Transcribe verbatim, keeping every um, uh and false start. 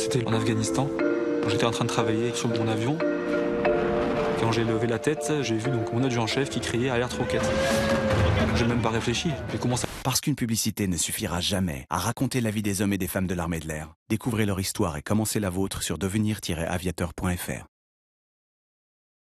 C'était en Afghanistan. J'étais en train de travailler sur mon avion. Quand j'ai levé la tête, j'ai vu donc mon adjudant-chef qui criait « Alerte roquette ». J'ai même pas réfléchi. J'ai commencé à... Parce qu'une publicité ne suffira jamais à raconter la vie des hommes et des femmes de l'armée de l'air. Découvrez leur histoire et commencez la vôtre sur devenir tiret aviateur point f r.